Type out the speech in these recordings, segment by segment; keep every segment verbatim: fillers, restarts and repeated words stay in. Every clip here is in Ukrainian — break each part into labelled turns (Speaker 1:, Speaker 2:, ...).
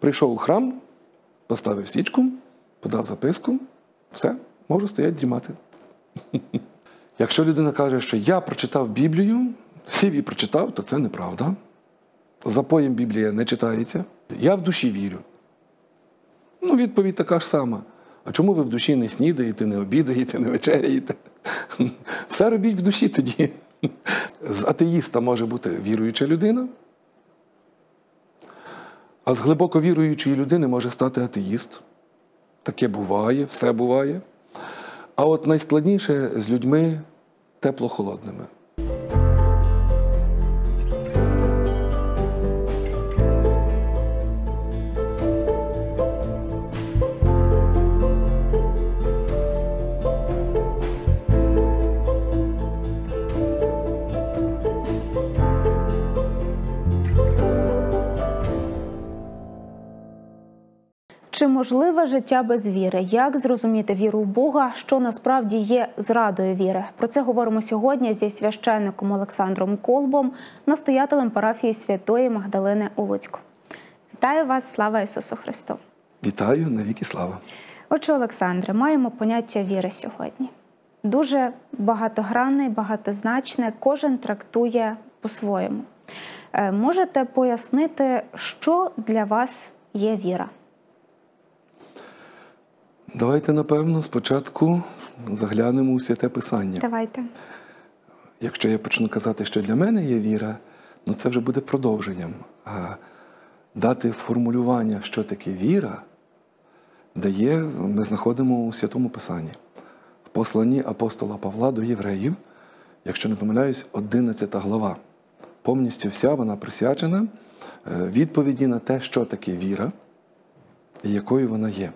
Speaker 1: Прийшов у храм, поставив свічку, подав записку, все, можу стояти дрімати. Якщо людина каже, що я прочитав Біблію, сів і прочитав, то це неправда. Запоєм Біблія не читається. Я в душі вірю. Ну, відповідь така ж сама. А чому ви в душі не снідаєте, не обідаєте, не вечеряєте? Все робіть в душі тоді. З атеїста може бути віруюча людина, а з глибоко віруючої людини може стати атеїст. Таке буває, все буває. А от найскладніше з людьми тепло-холодними.
Speaker 2: Чи можливе життя без віри? Як зрозуміти віру в Бога, що насправді є зрадою віри? Про це говоримо сьогодні зі священником Олександром Колбом, настоятелем парафії Святої Магдалини у Луцьку. Вітаю вас, слава Ісусу Христу!
Speaker 1: Вітаю, навіки слава!
Speaker 2: Отже, Олександре, маємо поняття віри сьогодні. Дуже багатогранне, багатозначне, кожен трактує по-своєму. Можете пояснити, що для вас є віра?
Speaker 1: Давайте, напевно, спочатку заглянемо у Святе Писання.
Speaker 2: Давайте.
Speaker 1: Якщо я почну казати, що для мене є віра, ну це вже буде продовженням. А дати формулювання, що таке віра, дає, ми знаходимо у Святому Писанні. В посланні апостола Павла до євреїв, якщо не помиляюсь, одинадцята глава. Повністю вся вона присвячена відповіді на те, що таке віра і якою вона є.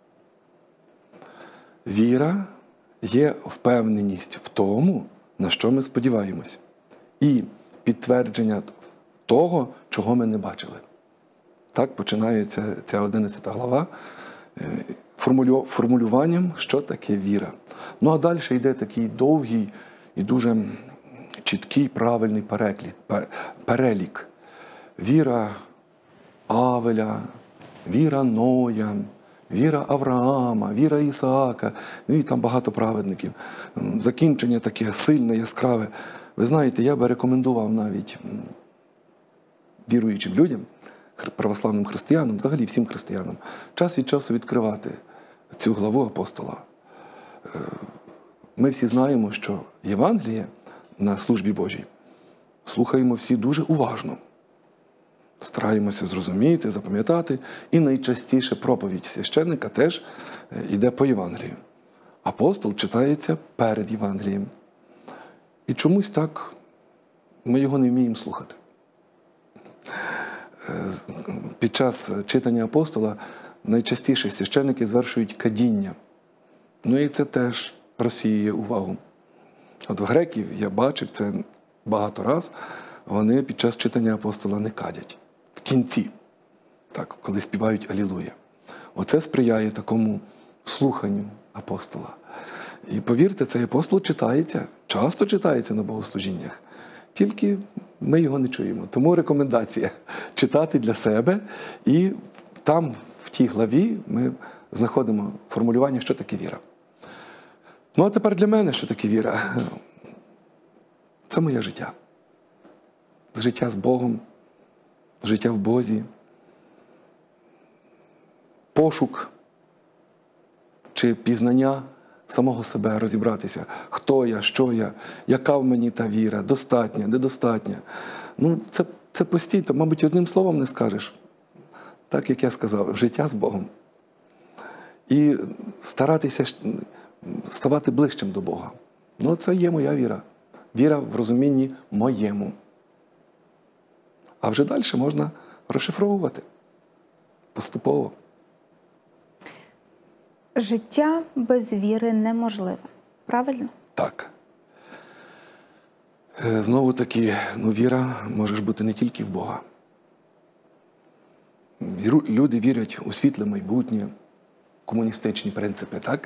Speaker 1: Віра є впевненість в тому, на що ми сподіваємось, і підтвердження того, чого ми не бачили. Так починається ця одинадцята глава формулю... формулюванням, що таке віра. Ну а далі йде такий довгий і дуже чіткий, правильний переклад, перелік. Віра Авеля, віра Ноя, віра Авраама, віра Ісаака, ну і там багато праведників. Закінчення таке сильне, яскраве. Ви знаєте, я би рекомендував навіть віруючим людям, православним християнам, взагалі всім християнам, час від часу відкривати цю главу апостола. Ми всі знаємо, що Євангеліє на службі Божій слухаємо всі дуже уважно. Стараємося зрозуміти, запам'ятати. І найчастіше проповідь священника теж йде по Євангелію. Апостол читається перед Євангелієм. І чомусь так ми його не вміємо слухати. Під час читання апостола найчастіше священники звершують кадіння. Ну і це теж розсіює увагу. От в греків я бачив це багато раз, вони під час читання апостола не кадять. В кінці, так, коли співають Алілуя. Оце сприяє такому слуханню апостола. І повірте, цей апостол читається, часто читається на богослужіннях, тільки ми його не чуємо. Тому рекомендація читати для себе, і там, в тій главі, ми знаходимо формулювання, що таке віра. Ну а тепер для мене, що таке віра? Це моє життя. Життя з Богом, життя в Бозі, пошук чи пізнання самого себе, розібратися, хто я, що я, яка в мені та віра, достатня, недостатня. Ну, це, це постійно, мабуть, одним словом не скажеш. Так, як я сказав, життя з Богом. І старатися ставати ближчим до Бога. Ну, це є моя віра. Віра в розумінні моєму. А вже далі можна розшифровувати поступово.
Speaker 2: Життя без віри неможливе. Правильно?
Speaker 1: Так. Знову таки, ну, віра може бути не тільки в Бога. Люди вірять у світле майбутнє, комуністичні принципи, так?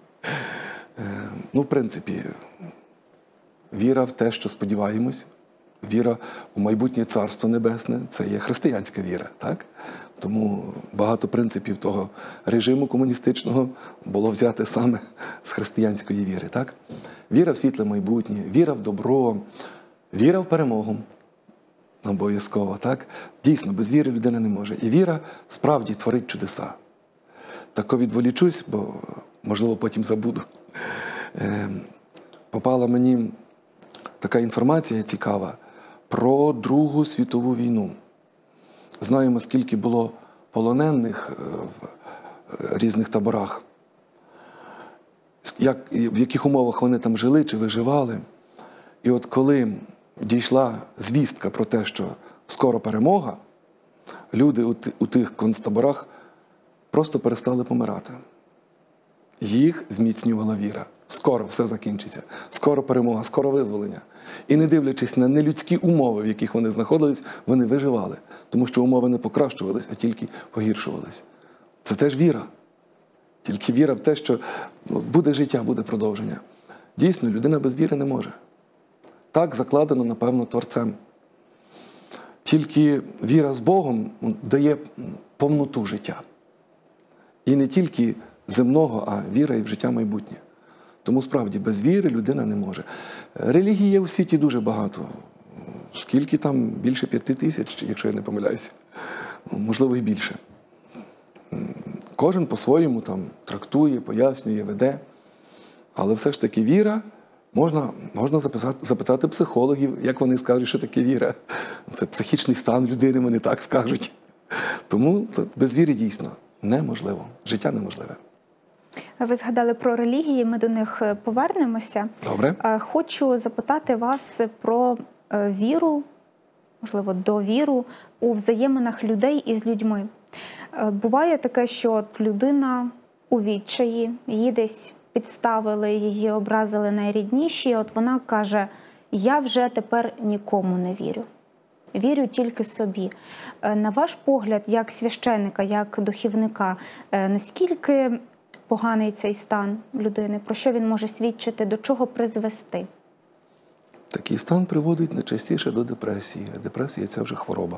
Speaker 1: Ну, в принципі, віра в те, що сподіваємось, віра у майбутнє Царство Небесне – це є християнська віра, так? Тому багато принципів того режиму комуністичного було взяти саме з християнської віри, так? Віра в світле майбутнє, віра в добро, віра в перемогу. Обов'язково, так? Дійсно, без віри людина не може. І віра справді творить чудеса. Тако відволічусь, бо, можливо, потім забуду. Е, попала мені така інформація цікава про Другу світову війну. Знаємо, скільки було полонених в різних таборах, як, в яких умовах вони там жили чи виживали. І от коли дійшла звістка про те, що скоро перемога, люди у тих концтаборах просто перестали помирати. Їх зміцнювала віра. Скоро все закінчиться. Скоро перемога, скоро визволення. І не дивлячись на нелюдські умови, в яких вони знаходились, вони виживали. Тому що умови не покращувались, а тільки погіршувались. Це теж віра. Тільки віра в те, що буде життя, буде продовження. Дійсно, людина без віри не може. Так закладено, напевно, Творцем. Тільки віра з Богом дає повноту життя. І не тільки земного, а віра і в життя майбутнє. Тому, справді, без віри людина не може. Релігій є у світі дуже багато. Скільки там? Більше п'яти тисяч, якщо я не помиляюся. Можливо, і більше. Кожен по-своєму там трактує, пояснює, веде. Але все ж таки віра, можна, можна записати, запитати психологів, як вони скажуть, що таке віра. Це психічний стан людини, вони так скажуть. Тому без віри дійсно неможливо. Життя неможливе.
Speaker 2: Ви згадали про релігії, ми до них повернемося.
Speaker 1: Добре.
Speaker 2: Хочу запитати вас про віру, можливо, довіру у взаєминах людей із людьми. Буває таке, що от людина у відчаї, її десь підставили, її образили найрідніші, от вона каже: я вже тепер нікому не вірю. Вірю тільки собі. На ваш погляд, як священника, як духовника, наскільки поганий цей стан людини, про що він може свідчити, до чого призвести?
Speaker 1: Такий стан приводить найчастіше до депресії. Депресія – це вже хвороба.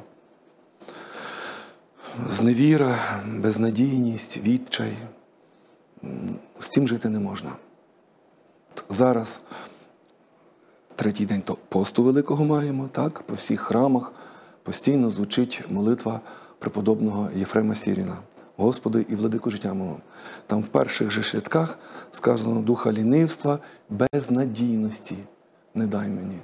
Speaker 1: Зневіра, безнадійність, відчай. З цим жити не можна. Зараз третій день посту великого маємо, так? По всіх храмах постійно звучить молитва преподобного Єфрема Сіріна. Господи і владику життя мого. Там в перших же рядках сказано: духа лінивства, безнадійності не дай мені.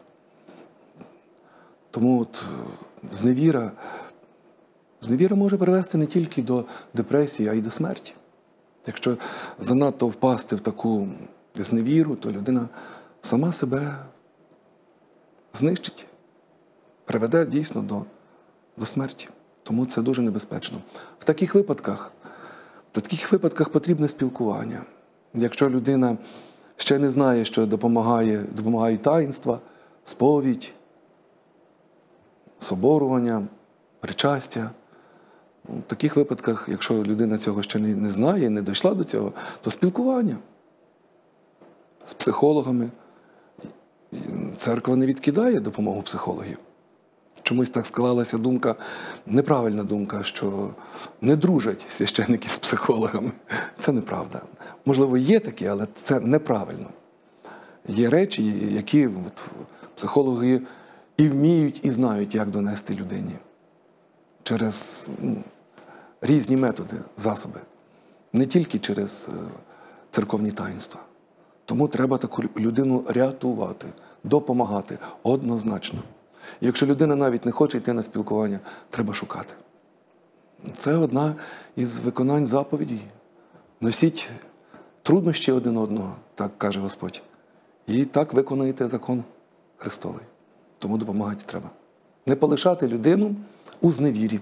Speaker 1: Тому от зневіра, зневіра може привести не тільки до депресії, а й до смерті. Якщо занадто впасти в таку зневіру, то людина сама себе знищить, приведе дійсно до, до смерті. Тому це дуже небезпечно. В таких випадках, в таких випадках потрібне спілкування. Якщо людина ще не знає, що допомагає, допомагають таїнства, сповідь, соборування, причастя. В таких випадках, якщо людина цього ще не, не знає, не дійшла до цього, то спілкування з психологами. Церква не відкидає допомогу психологів. Чомусь так склалася думка, неправильна думка, що не дружать священники з психологами. Це неправда. Можливо, є такі, але це неправильно. Є речі, які от, психологи і вміють, і знають, як донести людині. Через ну, різні методи, засоби. Не тільки через е, церковні таїнства. Тому треба таку людину рятувати, допомагати однозначно. Якщо людина навіть не хоче йти на спілкування, треба шукати. Це одна із виконань заповідей. Носіть труднощі один одного, так каже Господь. І так виконаєте закон Христовий. Тому допомагати треба. Не полишати людину у зневірі.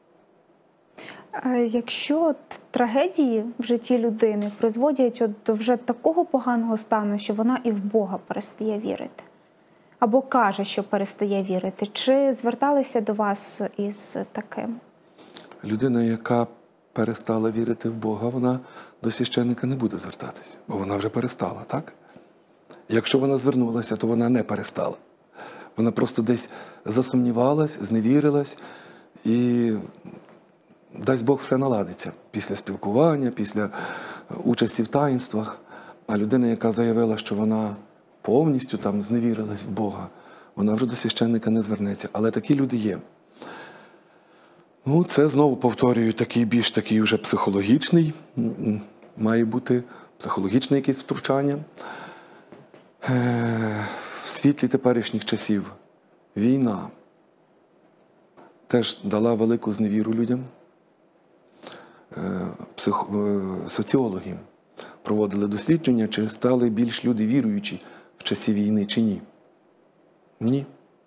Speaker 2: Якщо от трагедії в житті людини призводять от до вже такого поганого стану, що вона і в Бога перестає вірити, або каже, що перестає вірити, чи зверталися до вас із таким?
Speaker 1: Людина, яка перестала вірити в Бога, вона до священника не буде звертатися, бо вона вже перестала, так? Якщо вона звернулася, то вона не перестала. Вона просто десь засумнівалась, зневірилась, і дасть Бог все наладиться після спілкування, після участі в таїнствах. А людина, яка заявила, що вона повністю там зневірилась в Бога, вона вже до священника не звернеться. Але такі люди є. Ну, це, знову повторюю, такий більш такий вже психологічний, має бути психологічне якесь втручання. В світлі теперішніх часів війна теж дала велику зневіру людям. Псих... Соціологи проводили дослідження, чи стали більш люди віруючі в часі війни, чи ні. Ні.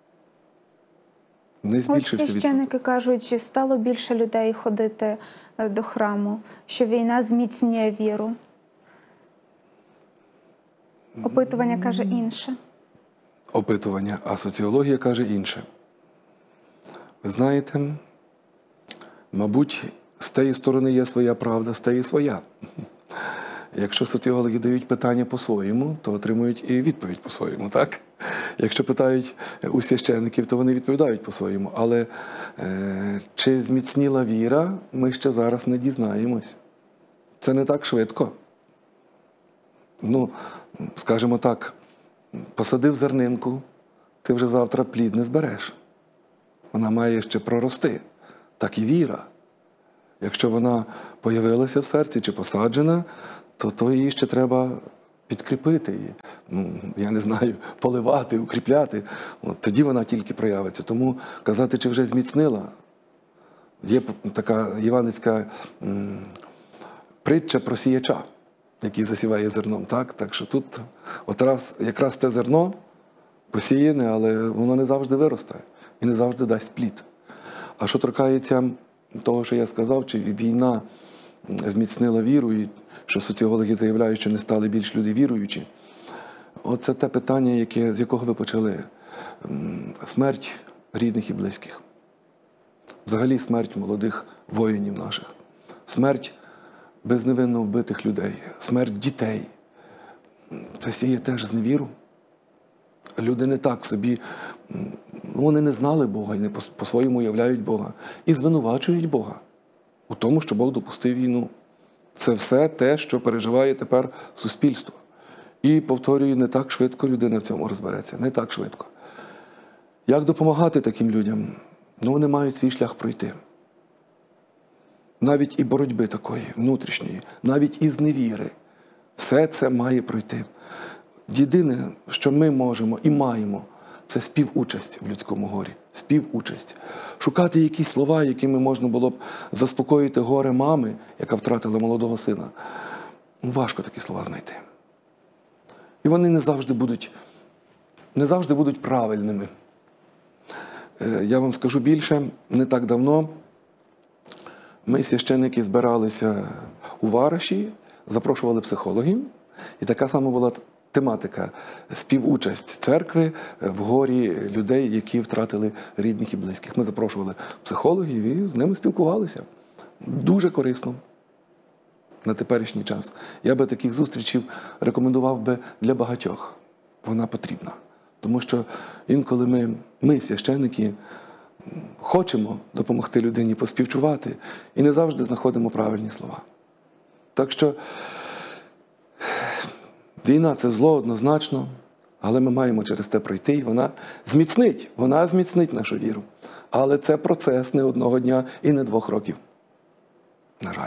Speaker 1: Не збільшився відсоток.
Speaker 2: Священники кажуть, що стало більше людей ходити до храму, що війна зміцнює віру. Опитування каже інше.
Speaker 1: Опитування, а соціологія каже інше. Ви знаєте, мабуть, з тієї сторони є своя правда, з тієї своя. Якщо соціологи дають питання по-своєму, то отримують і відповідь по-своєму, так? Якщо питають у священиків, то вони відповідають по-своєму. Але е, чи зміцніла віра, ми ще зараз не дізнаємось. Це не так швидко. Ну, скажімо так, посадив зернинку, ти вже завтра плід не збереш. Вона має ще прорости. Так і віра. Якщо вона появилася в серці чи посаджена, то, то її ще треба підкріпити, ну, я не знаю, поливати, укріпляти. От, тоді вона тільки проявиться. Тому казати, чи вже зміцнила, є така євангельська м, притча про сіяча, який засіває зерном. Так, так що тут от раз, якраз те зерно посіяне, але воно не завжди виросте і не завжди дасть плід. А що торкається того, що я сказав, чи війна зміцнила віру, і що соціологи заявляють, що не стали більш люди віруючі. Оце те питання, яке, з якого ви почали. Смерть рідних і близьких. Взагалі смерть молодих воїнів наших. Смерть безневинно вбитих людей. Смерть дітей. Це сіє теж зневіру. Люди не так собі, вони не знали Бога і не по-своєму уявляють Бога. І звинувачують Бога у тому, що Бог допустив війну. Це все те, що переживає тепер суспільство. І, повторюю, не так швидко людина в цьому розбереться. Не так швидко. Як допомагати таким людям? Ну, вони мають свій шлях пройти. Навіть і боротьби такої, внутрішньої, навіть і зневіри. Все це має пройти. Єдине, що ми можемо і маємо, це співучасть в людському горі. Співучасть. Шукати якісь слова, якими можна було б заспокоїти горе мами, яка втратила молодого сина. Важко такі слова знайти. І вони не завжди будуть, не завжди будуть правильними. Я вам скажу більше, не так давно ми, священники, збиралися у Вараші, запрошували психологів, і така сама була тематика – співучасть церкви в горі людей, які втратили рідних і близьких. Ми запрошували психологів і з ними спілкувалися. Дуже корисно на теперішній час. Я би таких зустрічей рекомендував би для багатьох. Вона потрібна. Тому що інколи ми, ми, священники, хочемо допомогти людині поспівчувати і не завжди знаходимо правильні слова. Так що війна – це зло однозначно, але ми маємо через те пройти, і вона зміцнить, вона зміцнить нашу віру. Але це процес не одного дня і не двох років. На жаль.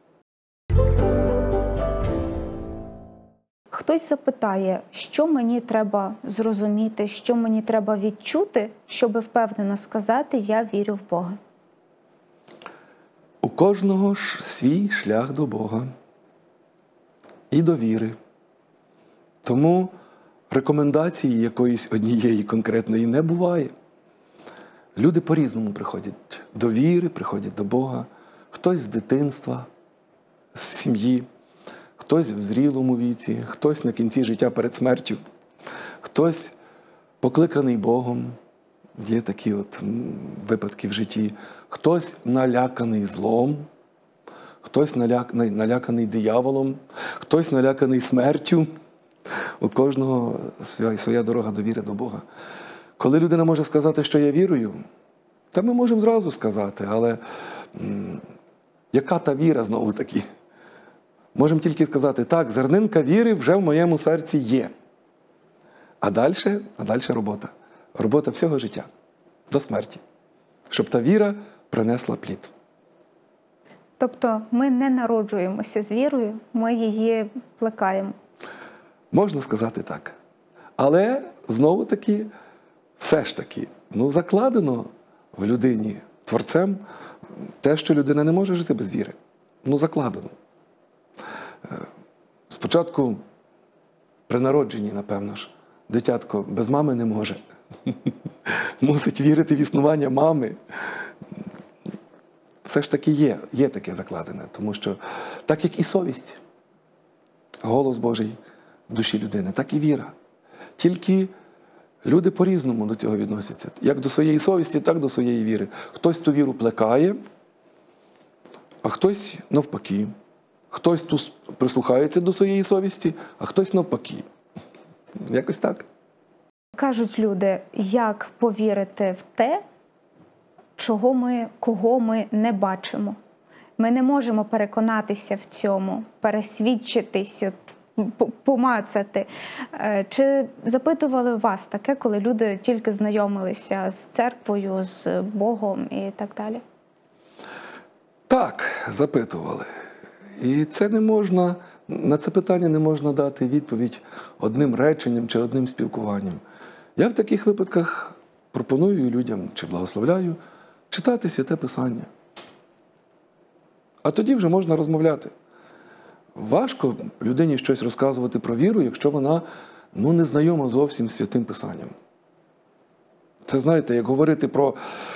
Speaker 2: Хтось запитає, що мені треба зрозуміти, що мені треба відчути, щоб впевнено сказати «я вірю в Бога».
Speaker 1: У кожного ж свій шлях до Бога і до віри. Тому рекомендації якоїсь однієї конкретної не буває. Люди по-різному приходять до віри, приходять до Бога. Хтось з дитинства, з сім'ї, хтось в зрілому віці, хтось на кінці життя перед смертю, хтось покликаний Богом, є такі от випадки в житті, хтось наляканий злом, хтось наляканий, наляканий дияволом, хтось наляканий смертю. У кожного своя, своя дорога довіри до Бога. Коли людина може сказати, що я вірую, та ми можемо зразу сказати, але м, яка та віра знову таки? Можемо тільки сказати, так, зернинка віри вже в моєму серці є. А далі, а далі робота. Робота всього життя, до смерті. Щоб та віра принесла плід.
Speaker 2: Тобто ми не народжуємося з вірою, ми її плекаємо.
Speaker 1: Можна сказати так. Але, знову-таки, все ж таки, ну, закладено в людині Творцем те, що людина не може жити без віри. Ну, закладено. Спочатку при народженні, напевно ж, дитятко без мами не може. Мусить вірити в існування мами. Все ж таки є, є таке закладене, тому що так як і совість, голос Божий в душі людини, так і віра. Тільки люди по-різному до цього відносяться. Як до своєї совісті, так до своєї віри. Хтось ту віру плекає, а хтось навпаки. Хтось тут прислухається до своєї совісті, а хтось навпаки. Якось так.
Speaker 2: Кажуть люди, як повірити в те, чого ми, кого ми не бачимо. Ми не можемо переконатися в цьому, пересвідчитись, от, помацати. Чи запитували вас таке, коли люди тільки знайомилися з церквою, з Богом і так далі?
Speaker 1: Так, запитували. І це не можна, на це питання не можна дати відповідь одним реченням чи одним спілкуванням. Я в таких випадках пропоную людям, чи благословляю, читати Святе Писання. А тоді вже можна розмовляти. Важко людині щось розказувати про віру, якщо вона, ну, не знайома зовсім з Святим Писанням. Це, знаєте, як говорити про,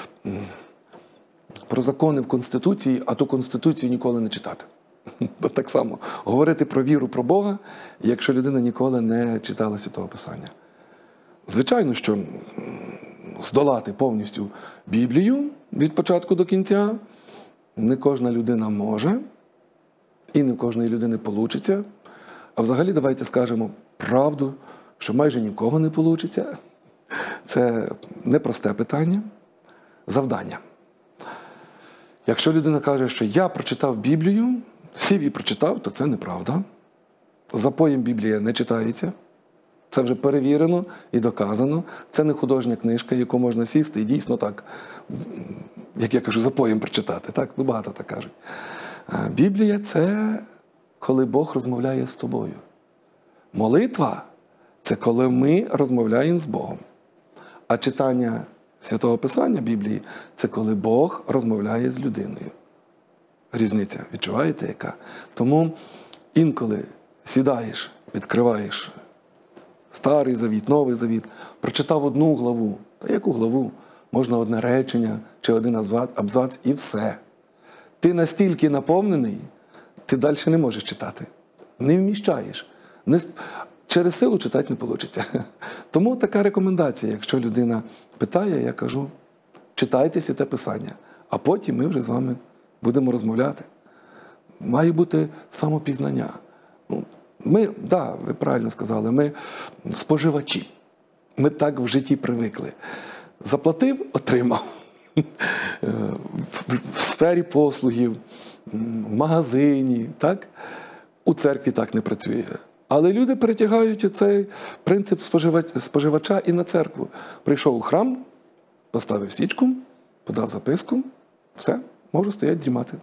Speaker 1: про закони в Конституції, а ту Конституцію ніколи не читати. Так само говорити про віру, про Бога, якщо людина ніколи не читала Святого Писання. Звичайно, що здолати повністю Біблію від початку до кінця не кожна людина може, і не в кожної людини вийде. А взагалі давайте скажемо правду, що майже нікого не вийде. Це непросте питання, завдання. Якщо людина каже, що я прочитав Біблію, сів і прочитав, то це неправда. Запоєм Біблія не читається. Це вже перевірено і доказано. Це не художня книжка, яку можна сісти і дійсно так, як я кажу, запоєм прочитати. Так? Ну, багато так кажуть. А Біблія – це коли Бог розмовляє з тобою. Молитва – це коли ми розмовляємо з Богом. А читання Святого Писання Біблії – це коли Бог розмовляє з людиною. Різниця, відчуваєте, яка? Тому інколи сідаєш, відкриваєш Старий Завіт, Новий Завіт, прочитав одну главу. Та яку главу? Можна одне речення чи один абзац і все. Ти настільки наповнений, ти далі не можеш читати. Не вміщаєш. Не... Через силу читати не вийде. Тому така рекомендація, якщо людина питає, я кажу, читайте Святе Писання, а потім ми вже з вами будемо розмовляти. Має бути самопізнання. Ми, так, да, ви правильно сказали, ми споживачі. Ми так в житті привикли. Заплатив – отримав. В сфері послугів, в магазині, так? У церкві так не працює. Але люди перетягають цей принцип споживача і на церкву. Прийшов у храм, поставив свічку, подав записку, все, можу стояти дрімати.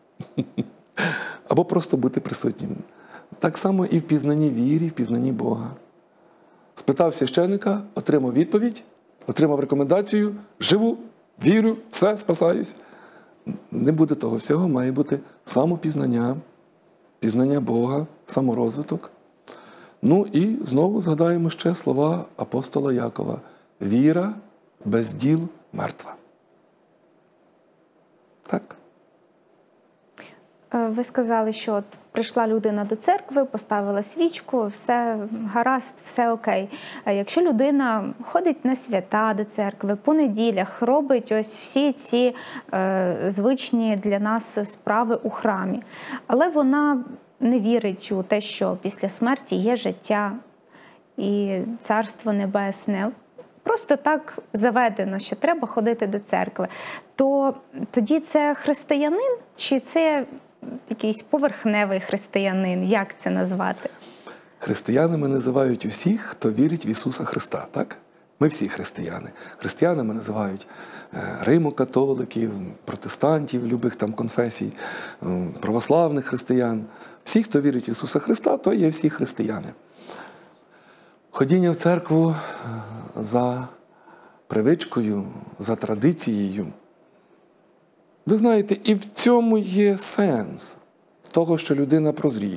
Speaker 1: Або просто бути присутнім. Так само і в пізнанні вірі, в пізнанні Бога. Спитав священника, отримав відповідь, отримав рекомендацію, живу, вірю, все, спасаюсь. Не буде того всього, має бути самопізнання, пізнання Бога, саморозвиток. Ну і знову згадаємо ще слова апостола Якова. Віра без діл мертва. Так.
Speaker 2: Ви сказали, що от прийшла людина до церкви, поставила свічку, все гаразд, все окей. А якщо людина ходить на свята до церкви, по неділях, робить ось всі ці е, звичні для нас справи у храмі, але вона не вірить у те, що після смерті є життя і Царство Небесне, просто так заведено, що треба ходити до церкви, то тоді це християнин чи це якийсь поверхневий християнин? Як це назвати?
Speaker 1: Християнами називають усіх, хто вірить в Ісуса Христа, так? Ми всі християни. Християнами називають римокатоликів, протестантів, любих там конфесій, православних християн. Всі, хто вірить в Ісуса Христа, то є всі християни. Ходіння в церкву за привичкою, за традицією. Ви знаєте, і в цьому є сенс того, що людина прозріє.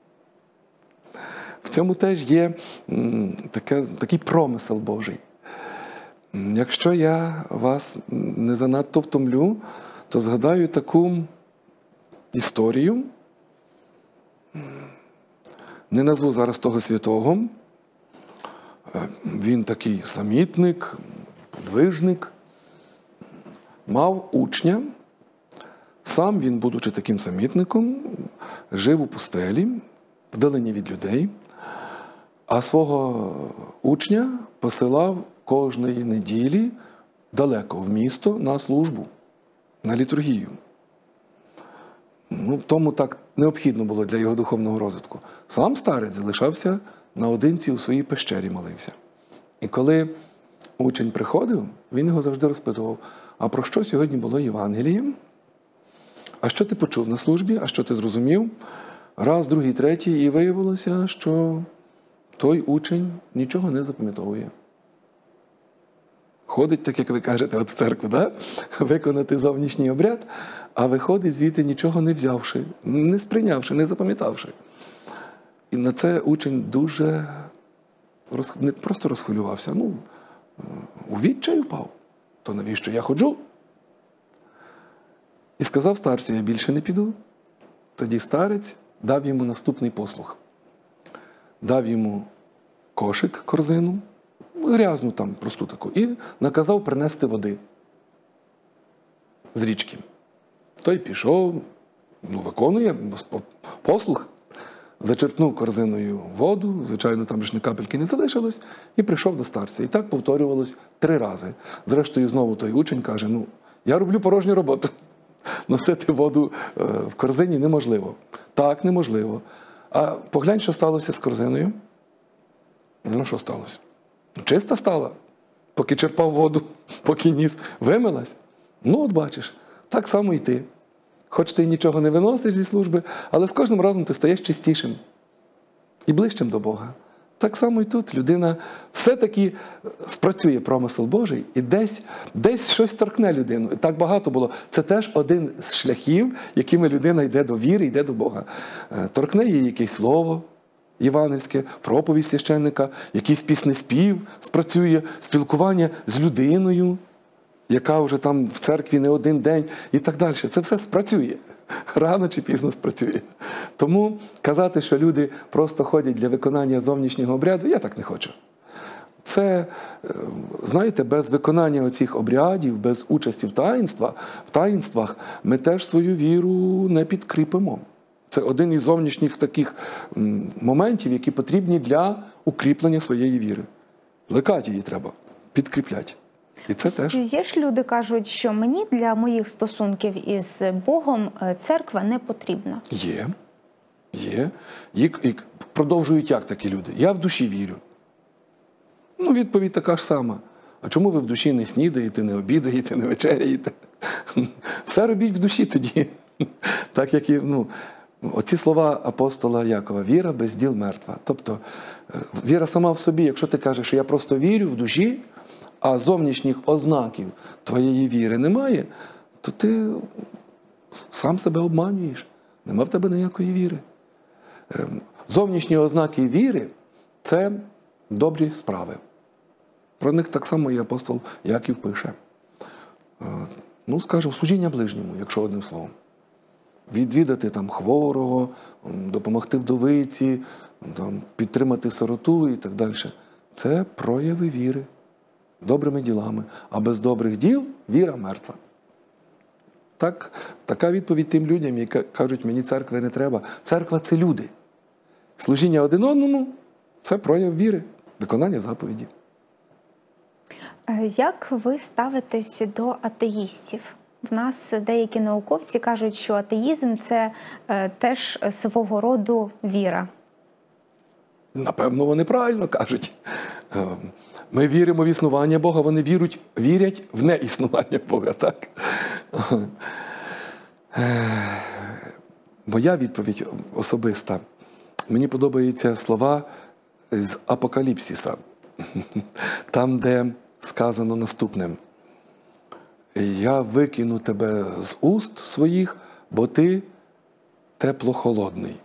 Speaker 1: В цьому теж є таке, такий промисел Божий. Якщо я вас не занадто втомлю, то згадаю таку історію. Не назву зараз того святого. Він такий самітник, подвижник. Мав учня. Сам він, будучи таким самітником, жив у пустелі, вдалині від людей, а свого учня посилав кожної неділі далеко в місто на службу, на літургію. Ну, тому так необхідно було для його духовного розвитку. Сам старець залишався наодинці у своїй пещері, молився. І коли учень приходив, він його завжди розпитував: а про що сьогодні було Євангеліє? А що ти почув на службі? А що ти зрозумів? Раз, другий, третій, і виявилося, що той учень нічого не запам'ятовує. Ходить, так як ви кажете, от в церкву, да? Виконати зовнішній обряд, а виходить звідти нічого не взявши, не сприйнявши, не запам'ятавши. І на це учень дуже роз... не просто розхвилювався, ну, у відчай упав. То навіщо я ходжу? І сказав старцю: я більше не піду. Тоді старець дав йому наступний послуг. Дав йому кошик, корзину, грязну там, просту таку, і наказав принести води з річки. Той пішов, ну, виконує послуг, зачерпнув корзиною воду, звичайно, там ж ні капельки не залишилось, і прийшов до старця. І так повторювалось три рази. Зрештою, знову той учень каже: ну, я роблю порожню роботу. Носити воду в корзині неможливо. Так, неможливо. А поглянь, що сталося з корзиною. Ну, що сталося? Чиста стала, поки черпав воду, поки ніс. Вимилась. Ну, от бачиш, так само і ти. Хоч ти нічого не виносиш зі служби, але з кожним разом ти стаєш чистішим і ближчим до Бога. Так само і тут людина все-таки спрацює промисел Божий і десь, десь щось торкне людину. І так багато було. Це теж один з шляхів, якими людина йде до віри, йде до Бога. Торкне їй якесь слово євангельське, проповідь священника, якийсь піснеспів спрацює, спілкування з людиною, яка вже там в церкві не один день і так далі. Це все спрацює. Рано чи пізно спрацює. Тому казати, що люди просто ходять для виконання зовнішнього обряду, я так не хочу. Це, знаєте, без виконання оцих обрядів, без участі в таїнствах, в таїнствах ми теж свою віру не підкріпимо. Це один із зовнішніх таких моментів, які потрібні для укріплення своєї віри. Плекати її треба, підкріпляти. І це теж.
Speaker 2: Є ж люди, кажуть, що мені для моїх стосунків із Богом церква не потрібна.
Speaker 1: Є. Є. І, і продовжують як такі люди? Я в душі вірю. Ну, відповідь така ж сама. А чому ви в душі не снідаєте, не обідаєте, не вечеряєте? Все робіть в душі тоді. Так як і, ну, оці слова апостола Якова: віра без діл мертва. Тобто, віра сама в собі, якщо ти кажеш, що я просто вірю в душі, а зовнішніх ознаків твоєї віри немає, то ти сам себе обманюєш. Нема в тебе ніякої віри. Зовнішні ознаки віри – це добрі справи. Про них так само і апостол Яків пише. Ну, скажімо, служіння ближньому, якщо одним словом. Відвідати там хворого, допомогти вдовиці, там, підтримати сироту і так далі. Це прояви віри. Добрими ділами. А без добрих діл віра мертва. Так, така відповідь тим людям, які кажуть: мені церкви не треба. Церква – це люди. Служіння один одному – це прояв віри, виконання заповіді.
Speaker 2: Як ви ставитесь до атеїстів? В нас деякі науковці кажуть, що атеїзм – це е, теж свого роду віра.
Speaker 1: Напевно, вони правильно кажуть. Е, Ми віримо в існування Бога, вони вірять, вірять в неіснування Бога, так? Е, Моя відповідь особиста. Мені подобаються слова з Апокаліпсиса, там, де сказано наступне. Я викину тебе з уст своїх, бо ти теплохолодний.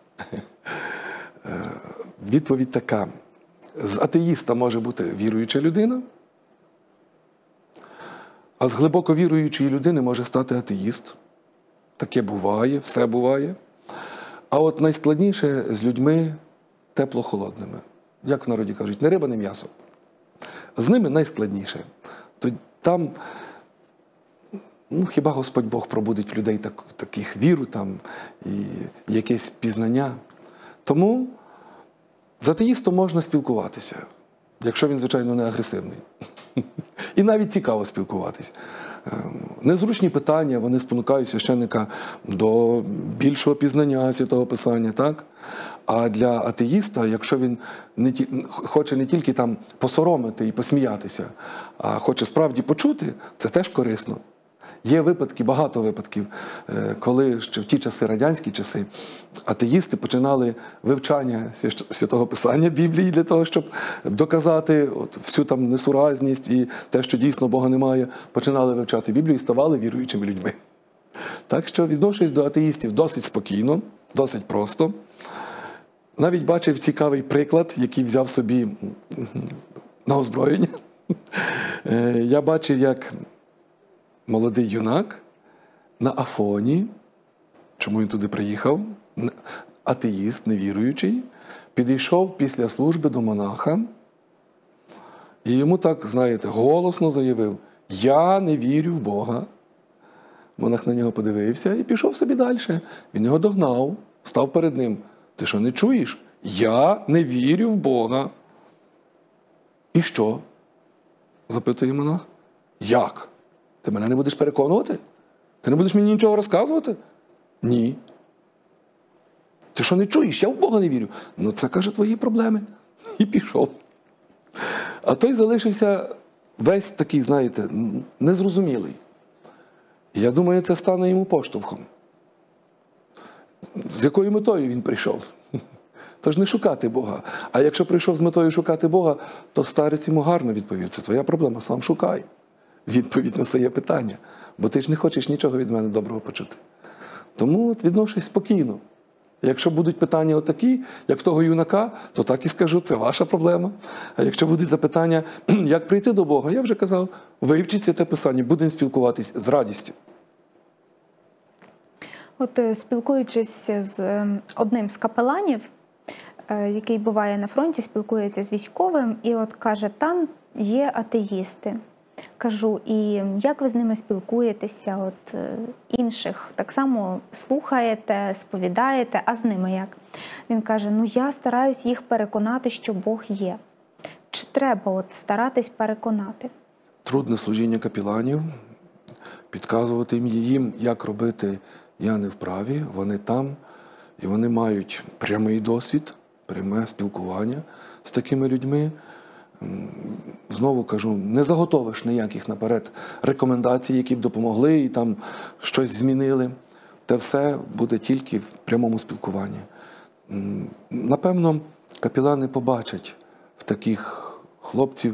Speaker 1: Відповідь така. З атеїста може бути віруюча людина, а з глибоко віруючої людини може стати атеїст. Таке буває, все буває. А от найскладніше з людьми теплохолодними. Як в народі кажуть, не риба, не м'ясо. З ними найскладніше. Там, ну, хіба Господь Бог пробудить в людей так, таких віру там, і якесь пізнання. Тому з атеїстом можна спілкуватися, якщо він, звичайно, не агресивний. І навіть цікаво спілкуватися. Незручні питання, вони спонукають священника до більшого пізнання Святого Писання, так? А для атеїста, якщо він не ті, хоче не тільки там посоромити і посміятися, а хоче справді почути, це теж корисно. Є випадки, багато випадків, коли ще в ті часи, радянські часи, атеїсти починали вивчання Святого Писання, Біблії, для того, щоб доказати от всю там несуразність і те, що дійсно Бога немає, починали вивчати Біблію і ставали віруючими людьми. Так що відношусь до атеїстів досить спокійно, досить просто. Навіть бачив цікавий приклад, який взяв собі на озброєння. Я бачив, як молодий юнак на Афоні, чому він туди приїхав, атеїст, невіруючий, підійшов після служби до монаха і йому так, знаєте, голосно заявив: «Я не вірю в Бога». Монах на нього подивився і пішов собі далі. Він його догнав, став перед ним. «Ти що, не чуєш? Я не вірю в Бога». «І що?» – запитує монах. «Як? Ти мене не будеш переконувати? Ти не будеш мені нічого розказувати?» «Ні». «Ти що, не чуєш? Я в Бога не вірю». «Ну, це, каже, твої проблеми». І пішов. А той залишився весь такий, знаєте, незрозумілий. І я думаю, це стане йому поштовхом. З якою метою він прийшов? Тож не шукати Бога. А якщо прийшов з метою шукати Бога, то старець йому гарно відповів: «Це твоя проблема, сам шукай відповідь на своє питання, бо ти ж не хочеш нічого від мене доброго почути». Тому от відношусь спокійно. Якщо будуть питання отакі, як в того юнака, то так і скажу: це ваша проблема. А якщо будуть запитання, як прийти до Бога, я вже казав: вивчіть Святе Писання, будемо спілкуватись з радістю.
Speaker 2: От спілкуючись з одним з капеланів, який буває на фронті, спілкується з військовим, і от каже, там є атеїсти. Кажу, і як ви з ними спілкуєтеся, от інших так само слухаєте, сповідаєте, а з ними як? Він каже, ну я стараюсь їх переконати, що Бог є. Чи треба от старатись переконати?
Speaker 1: Трудне служіння капеланів, підказувати їм, як робити, я не вправі, вони там, і вони мають прямий досвід, пряме спілкування з такими людьми. Знову кажу, не заготовиш ніяких наперед рекомендацій, які б допомогли і там щось змінили. Те все буде тільки в прямому спілкуванні. Напевно, капелани побачать в таких хлопців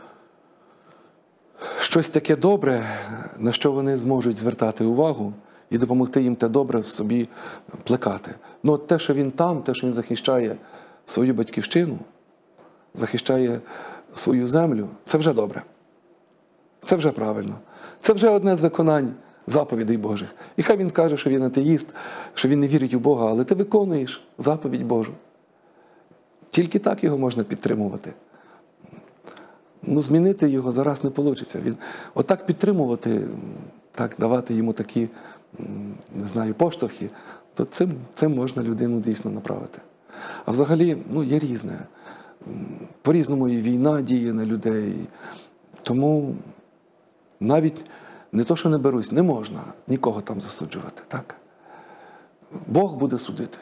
Speaker 1: щось таке добре, на що вони зможуть звертати увагу і допомогти їм те добре в собі плекати. Ну, от те, що він там, те, що він захищає свою батьківщину, захищає свою землю, це вже добре. Це вже правильно. Це вже одне з виконань заповідей Божих. І хай він скаже, що він атеїст, що він не вірить у Бога, але ти виконуєш заповідь Божу. Тільки так його можна підтримувати. Ну, змінити його зараз не вийде. Він, отак підтримувати, так давати йому такі, не знаю, поштовхи, то цим, цим можна людину дійсно направити. А взагалі, ну, є різне. По-різному і війна діє на людей, Тому навіть не то, що не берусь, не можна нікого там засуджувати, так? Бог буде судити.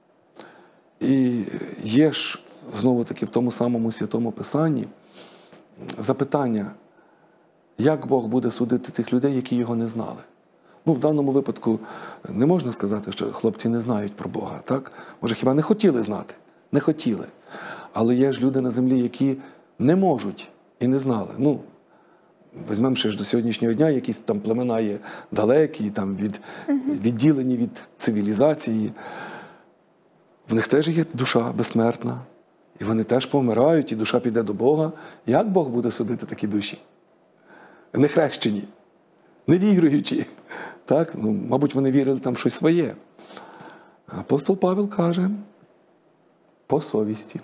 Speaker 1: І є ж, знову-таки, в тому самому Святому Писанні запитання, як Бог буде судити тих людей, які його не знали. Ну, в даному випадку не можна сказати, що хлопці не знають про Бога, так? Може, хіба не хотіли знати? Не хотіли. Але є ж люди на землі, які не можуть і не знали. Ну, візьмемо ще ж до сьогоднішнього дня, якісь там племена є далекі, там від, відділені від цивілізації. В них теж є душа безсмертна. І вони теж помирають, і душа піде до Бога. Як Бог буде судити такі душі? Нехрещені, невіруючі. Так? Ну, мабуть, вони вірили там в щось своє. Апостол Павел каже, по совісті.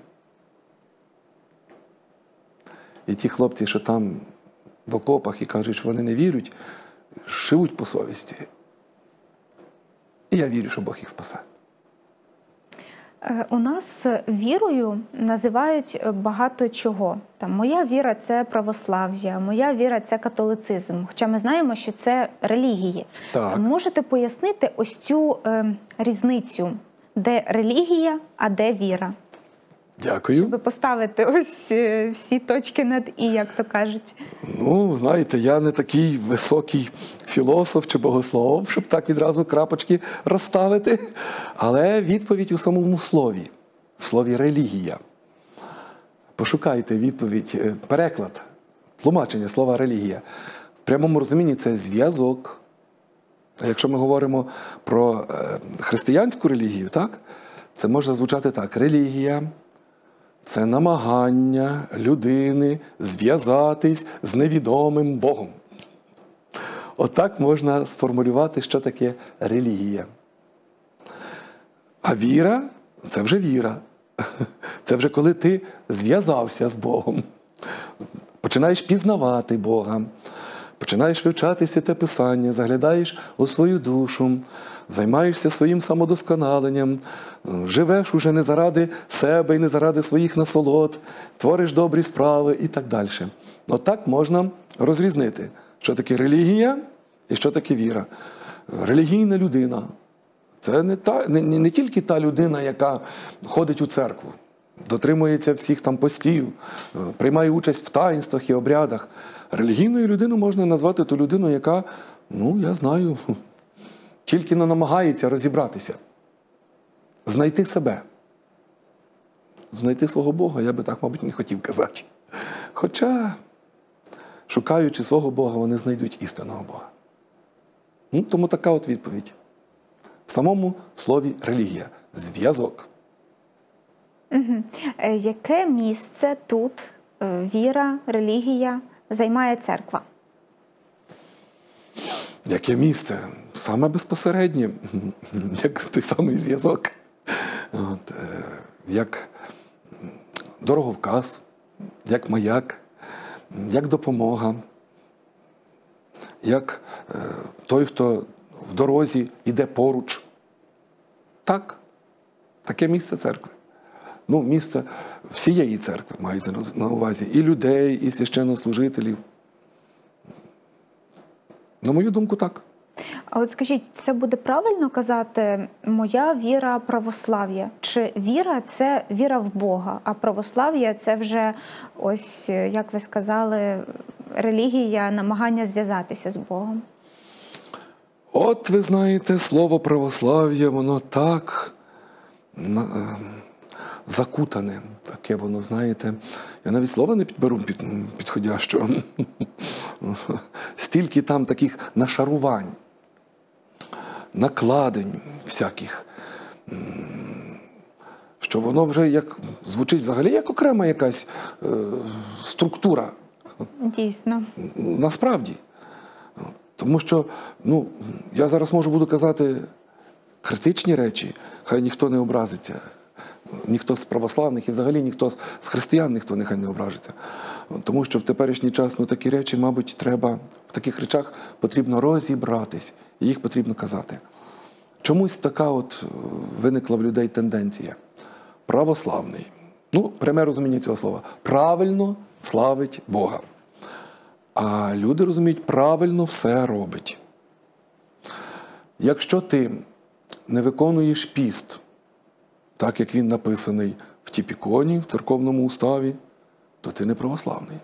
Speaker 1: І ті хлопці, що там в окопах і кажуть, що вони не вірять, живуть по совісті. І я вірю, що Бог їх спасе.
Speaker 2: У нас вірою називають багато чого. Там, моя віра – це православ'я, моя віра – це католицизм. Хоча ми знаємо, що це релігії.
Speaker 1: Так.
Speaker 2: Можете пояснити ось цю е, різницю, де релігія, а де віра?
Speaker 1: Дякую.
Speaker 2: Щоб поставити ось е, всі точки над «і», як то кажуть.
Speaker 1: Ну, знаєте, я не такий високий філософ чи богослов, щоб так відразу крапочки розставити. Але відповідь у самому слові, в слові релігія. Пошукайте відповідь, переклад, тлумачення слова релігія. В прямому розумінні це зв'язок. Якщо ми говоримо про християнську релігію, так, це може звучати так. Релігія – це намагання людини зв'язатись з невідомим Богом. Отак можна сформулювати, що таке релігія. А віра – це вже віра. Це вже коли ти зв'язався з Богом. Починаєш пізнавати Бога, починаєш вивчати Святе Писання, заглядаєш у свою душу, займаєшся своїм самодосконаленням, живеш уже не заради себе і не заради своїх насолод, твориш добрі справи і так далі. Отак можна розрізнити, що таке релігія і що таке віра. Релігійна людина – це не, та, не, не тільки та людина, яка ходить у церкву, дотримується всіх там постів, приймає участь в таїнствах і обрядах. Релігійною людиною можна назвати ту людину, яка, ну, я знаю, тільки не намагається розібратися, знайти себе. Знайти свого Бога, я би так, мабуть, не хотів казати. Хоча, шукаючи свого Бога, вони знайдуть істинного Бога. Ну, тому така от відповідь. В самому слові релігія – зв'язок.
Speaker 2: Угу. Яке місце тут віра, релігія займає церква?
Speaker 1: Яке місце? Саме безпосереднє, як той самий зв'язок, от, як дороговказ, як маяк, як допомога, як е, той, хто в дорозі йде поруч. Так, таке місце церкви. Ну, місце всієї церкви мається на увазі. І людей, і священнослужителів. На мою думку, так.
Speaker 2: А от скажіть, це буде правильно казати «моя віра – православ'я»? Чи віра – це віра в Бога, а православ'я – це вже, ось, як ви сказали, релігія, намагання зв'язатися з Богом?
Speaker 1: От, ви знаєте, слово православ'я, воно так закутане, таке воно, знаєте, я навіть слова не підберу під, підходящого. Стільки там таких нашарувань, накладень всяких, що воно вже як звучить взагалі як окрема якась е, структура.
Speaker 2: Дійсно.
Speaker 1: Насправді. Тому що, ну, я зараз можу буду казати критичні речі, хай ніхто не образиться. Ніхто з православних і взагалі ніхто з християн, ніхто нехай не ображиться. Тому що в теперішній час, ну, такі речі, мабуть, треба, в таких речах потрібно розібратись, і їх потрібно казати. Чомусь така от виникла в людей тенденція. Православний. Ну, пряме розуміння цього слова. Правильно славить Бога. а люди розуміють, правильно все робить. Якщо ти не виконуєш піст, так як він написаний в Тіпіконі, в церковному уставі, то ти не православний.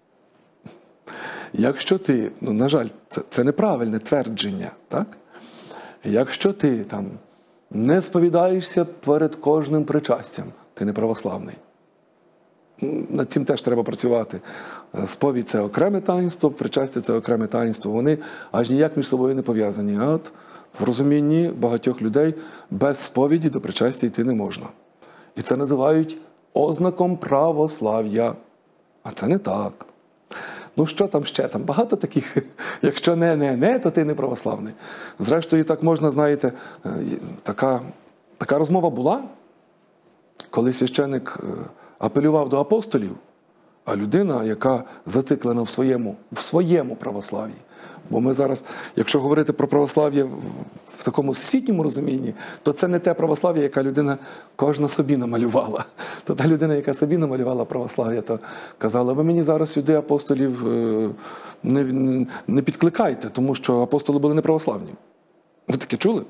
Speaker 1: Якщо ти, ну, на жаль, це, це неправильне твердження, так? Якщо ти там не сповідаєшся перед кожним причастям, ти не православний. Над цим теж треба працювати. Сповідь – це окреме таїнство, причастя – це окреме таїнство. Вони аж ніяк між собою не пов'язані. А от в розумінні багатьох людей без сповіді до причастя йти не можна. І це називають ознаком православ'я. А це не так. Ну що там ще? Там багато таких. Якщо не, не, не, то ти не православний. Зрештою, так можна, знаєте, така, така розмова була, коли священик апелював до апостолів, а людина, яка зациклена в своєму, в своєму православ'ї. Бо ми зараз, якщо говорити про православ'я в такому всесвітньому розумінні, то це не те православ'я, яка людина кожна собі намалювала. То та людина, яка собі намалювала православ'я, то казала, ви мені зараз сюди апостолів не, не, не підкликайте, тому що апостоли були не православні. Ви таке чули?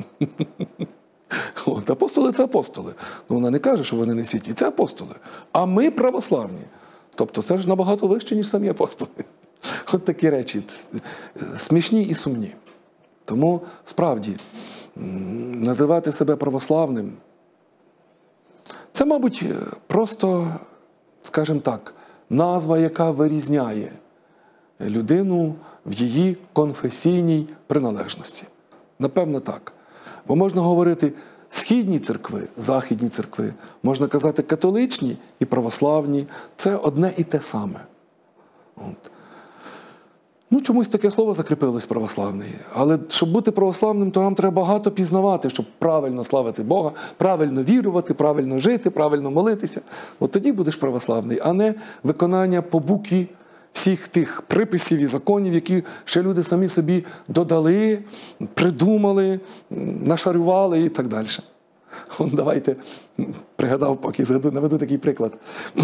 Speaker 1: От, апостоли – це апостоли. Ну, вона не каже, що вони не святі. Це апостоли. А ми православні. Тобто це ж набагато вище, ніж самі апостоли. От такі речі. Смішні і сумні. Тому, справді, називати себе православним – це, мабуть, просто, скажімо так, назва, яка вирізняє людину в її конфесійній приналежності. Напевно, так. Бо можна говорити східні церкви, західні церкви, можна казати католичні і православні. Це одне і те саме. От. Ну, чомусь таке слово закріпилось православний. Але щоб бути православним, то нам треба багато пізнавати, щоб правильно славити Бога, правильно вірувати, правильно жити, правильно молитися. От тоді будеш православний, а не виконання по букві всіх тих приписів і законів, які ще люди самі собі додали, придумали, нашарювали і так далі. От давайте, пригадав, поки наведу такий приклад.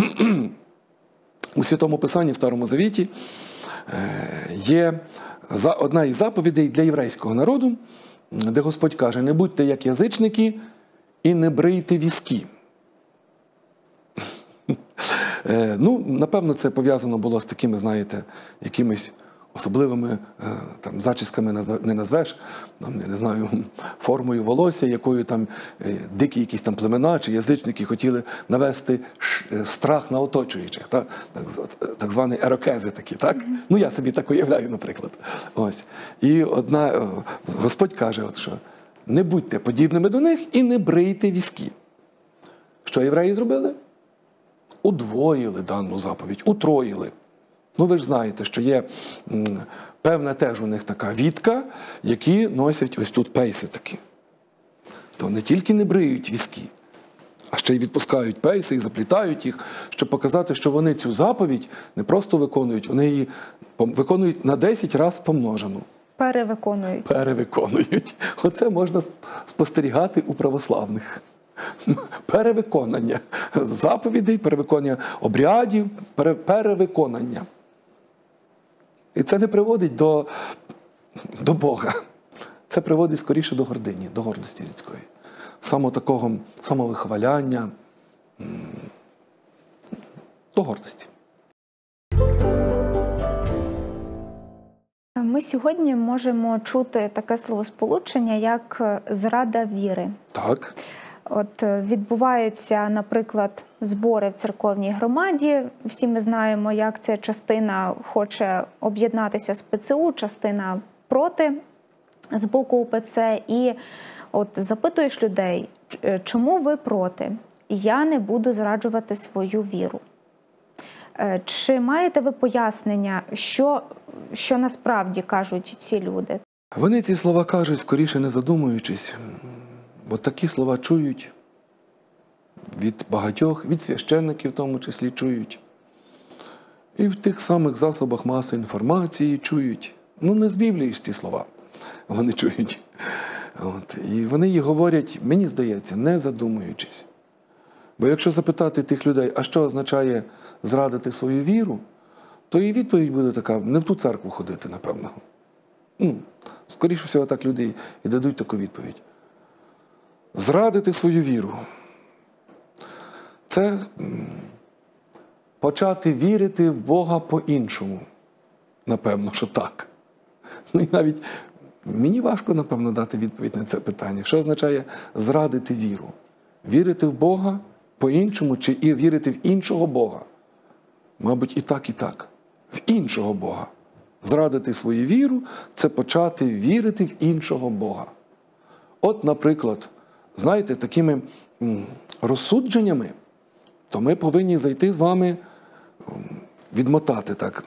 Speaker 1: У Святому Писанні, в Старому Завіті, є одна із заповідей для єврейського народу, де Господь каже, не будьте як язичники і не брийте візки. Ну, напевно, це пов'язано було з такими, знаєте, якимись особливими там, зачісками не назвеш, там, не знаю, формою волосся, якою там дикі якісь там племена чи язичники хотіли навести страх на оточуючих, так, так звані ерокези такі, так? Ну, я собі так уявляю, наприклад. Ось. І одна, Господь каже, от що, не будьте подібними до них і не брийте візки. Що євреї зробили? Удвоїли дану заповідь, утроїли. Ну, ви ж знаєте, що є м, певна теж у них така вітка, які носять ось тут пейси такі. То не тільки не бриють візки, а ще й відпускають пейси і заплітають їх, щоб показати, що вони цю заповідь не просто виконують, вони її виконують на десять разів помножену.
Speaker 2: Перевиконують.
Speaker 1: Перевиконують. Оце можна спостерігати у православних. Перевиконання заповідей, перевиконання обрядів, пере, перевиконання. І це не приводить до, до Бога. Це приводить скоріше до гордині, до гордості людської. Само такого самовихваляння, до гордості.
Speaker 2: Ми сьогодні можемо чути таке словосполучення, як зрада віри.
Speaker 1: Так.
Speaker 2: От відбуваються, наприклад, збори в церковній громаді. Всі ми знаємо, як ця частина хоче об'єднатися з ПЦУ, частина проти з боку УПЦ. І от запитуєш людей, чому ви проти? Я не буду зраджувати свою віру. Чи маєте ви пояснення, що, що насправді кажуть ці люди?
Speaker 1: Вони ці слова кажуть, скоріше не задумуючись. Бо такі слова чують від багатьох, від священників в тому числі чують. І в тих самих засобах масової інформації чують. Ну, не з Біблії ж ці слова вони чують. От. І вони їх говорять, мені здається, не задумуючись. Бо якщо запитати тих людей, а що означає зрадити свою віру, то і відповідь буде така: не в ту церкву ходити, напевно. Ну, скоріше всього, так люди і дадуть таку відповідь. Зрадити свою віру – це почати вірити в Бога по-іншому. Напевно, що так. Ну і навіть мені важко, напевно, дати відповідь на це питання. Що означає зрадити віру? Вірити в Бога по-іншому чи і вірити в іншого Бога? Мабуть, і так, і так. В іншого Бога. Зрадити свою віру – це почати вірити в іншого Бога. От, наприклад, знаєте, такими розсудженнями, то ми повинні зайти з вами, відмотати так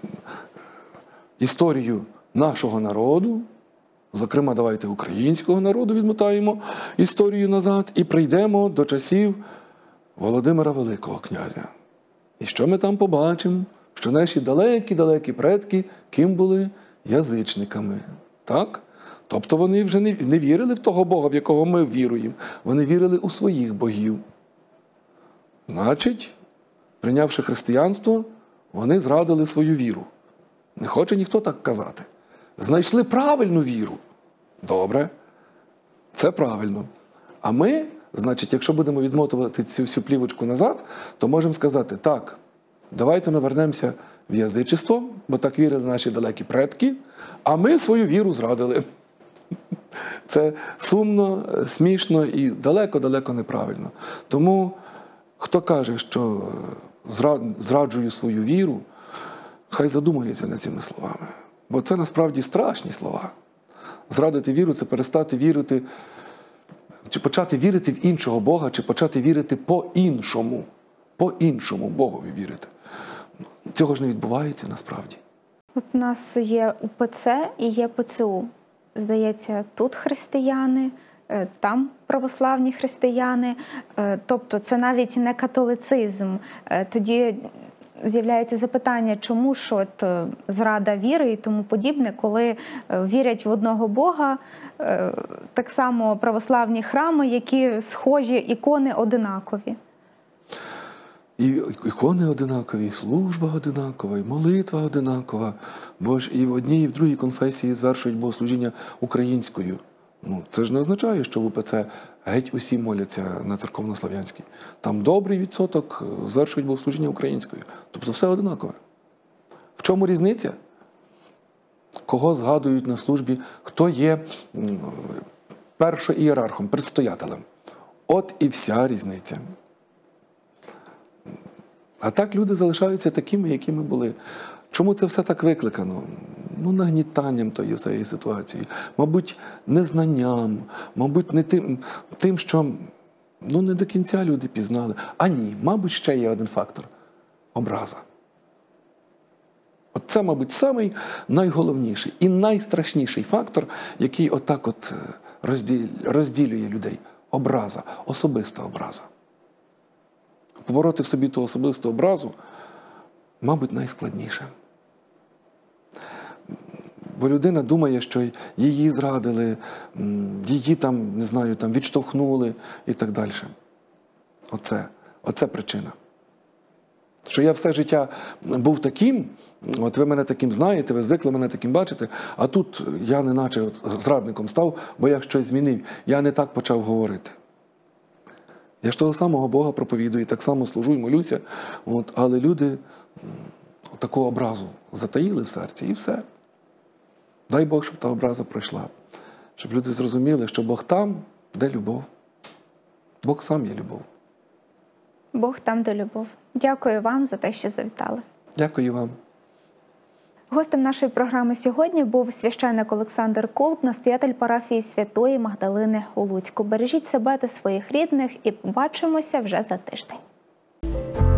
Speaker 1: історію нашого народу, зокрема, давайте українського народу відмотаємо історію назад і прийдемо до часів Володимира Великого князя. І що ми там побачимо? Що наші далекі-далекі предки ким були? Язичниками. Так? Тобто вони вже не, не вірили в того Бога, в якого ми віруємо. Вони вірили у своїх богів. Значить, прийнявши християнство, вони зрадили свою віру. Не хоче ніхто так казати. Знайшли правильну віру. Добре. Це правильно. А ми, значить, якщо будемо відмотувати цю всю плівочку назад, то можемо сказати: так, давайте навернемося в язичество, бо так вірили наші далекі предки, а ми свою віру зрадили. Це сумно, смішно і далеко-далеко неправильно. Тому, хто каже, що зраджую свою віру, хай задумається над цими словами. Бо це насправді страшні слова. Зрадити віру – це перестати вірити, чи почати вірити в іншого Бога, чи почати вірити по-іншому. По-іншому Богові вірити. Цього ж не відбувається насправді.
Speaker 2: От у нас є УПЦ і є ПЦУ. Здається, тут християни, там православні християни. Тобто це навіть не католицизм. Тоді з'являється запитання, чому ж от зрада віри і тому подібне, коли вірять в одного Бога, так само православні храми, які схожі, ікони одинакові.
Speaker 1: І ікони одинакові, і служба одинакова, і молитва одинакова. Бо ж і в одній, і в другій конфесії звершують богослужіння українською. Ну, це ж не означає, що в УПЦ геть усі моляться на церковнослов'янській. Там добрий відсоток звершують богослужіння українською. Тобто все одинакове. В чому різниця? Кого згадують на службі, хто є першоієрархом, предстоятелем. От і вся різниця. А так люди залишаються такими, якими були. Чому це все так викликано? Ну, нагнітанням тої всієї ситуації. Мабуть, незнанням, мабуть, не тим, тим, що ну, не до кінця люди пізнали. А ні, мабуть, ще є один фактор – образа. От це, мабуть, самий найголовніший і найстрашніший фактор, який отак от розділ, розділює людей. Образа, особиста образа. Побороти в собі ту особисту образу, мабуть, найскладніше. Бо людина думає, що її зрадили, її там, не знаю, там відштовхнули і так далі. Оце, оце причина. Що я все життя був таким, от ви мене таким знаєте, ви звикли мене таким бачити, а тут я неначе от зрадником став, бо я щось змінив, я не так почав говорити. Я ж того самого Бога проповідую, так само служу і молюся, от, але люди таку образу затаїли в серці і все. Дай Бог, щоб та образа пройшла. Щоб люди зрозуміли, що Бог там, де любов. Бог сам є любов.
Speaker 2: Бог там, де любов. Дякую вам за те, що завітали.
Speaker 1: Дякую вам.
Speaker 2: Гостем нашої програми сьогодні був священник Олександр Колб, настоятель парафії Святої Магдалини у Луцьку. Бережіть себе та своїх рідних і побачимося вже за тиждень.